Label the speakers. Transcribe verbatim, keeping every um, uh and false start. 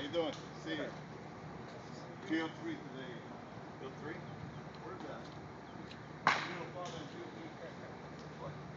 Speaker 1: you doing? See you. Field three today. Field three? Where's that? Field five and field three.